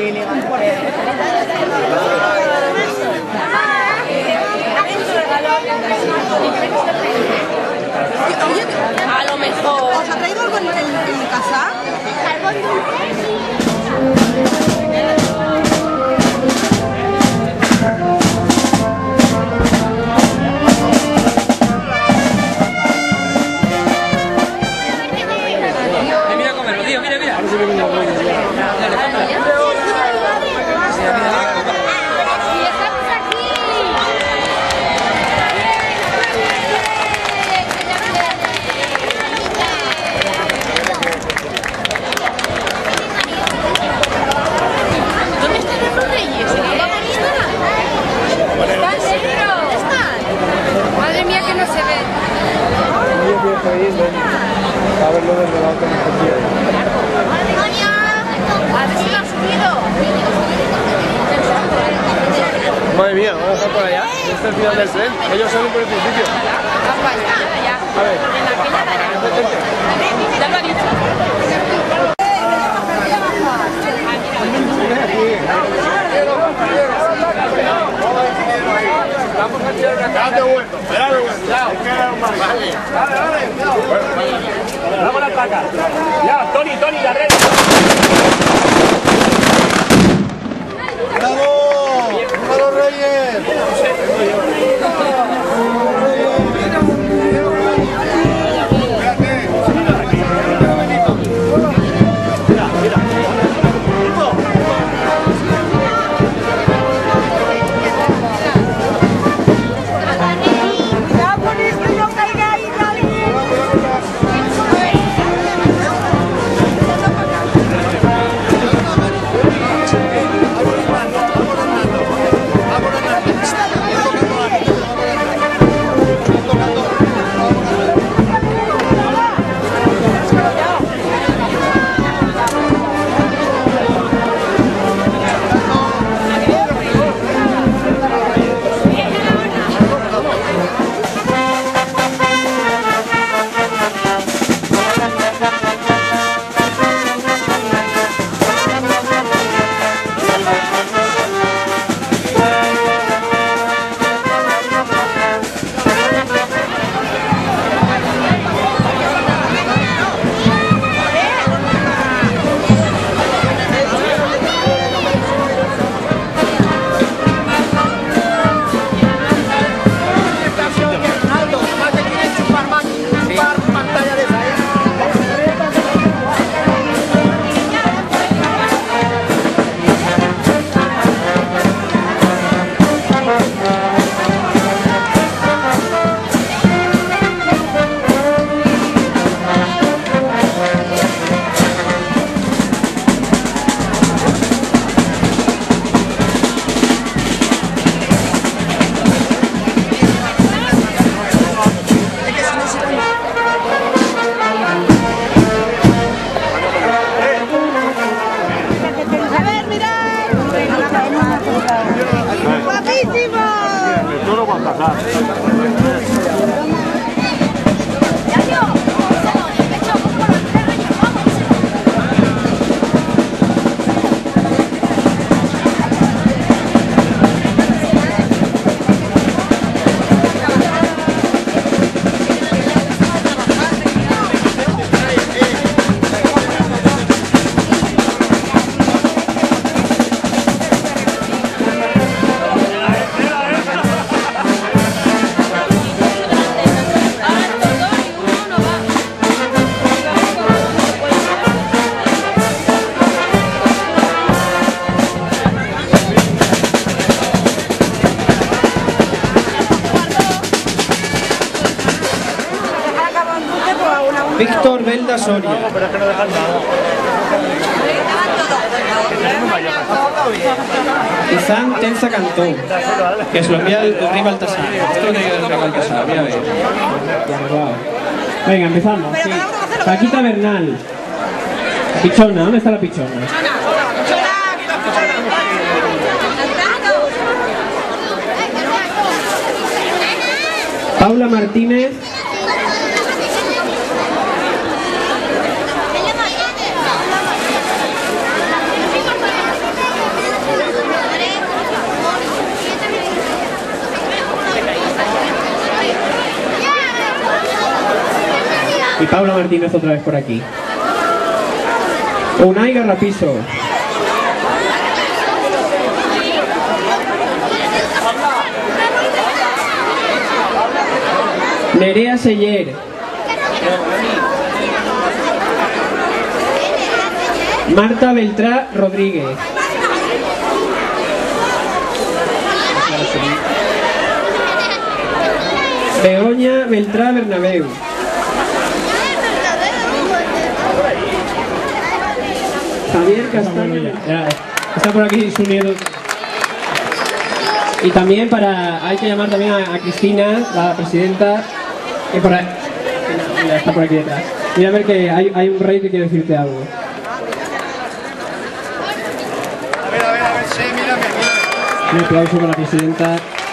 A lo mejor. ¿Os ha traído algo en casa? Mira comerlo, tío, mira, mira. Madre mía, que no se ve. A verlo desde la otra perspectiva. A ver si lo ha subido. Madre mía, vamos a estar por allá. Este es el final del tren. Ellos salen por el principio. A ver. Ya lo ha dicho. Espérate vuelto, espérate vuelto. Vale. Vamos a la placa. Ya, Tony, la red. ¡Bravo! ¡Viva los Reyes! Víctor Belda Soria. Pero es que no dejan nada. Izán Tenza Cantó, que se lo envía el rey Baltasar. Esto lo tiene que dar el rey Baltasar, mira a ver. Venga, empezamos. Sí. Paquita Bernal. Pichona, ¿dónde está la pichona? Paula Martínez. Paula Martínez otra vez por aquí. Unai Garrapiso. Nerea Seller. Marta Beltrá Rodríguez. Begoña Beltrá Bernabéu. Javier Castaño. Está por aquí su nieto. Y también hay que llamar también a Cristina, la presidenta, que mira, está por aquí detrás. Mira a ver que hay un rey que quiere decirte algo. A ver, sí, mírame. Un aplauso para la presidenta.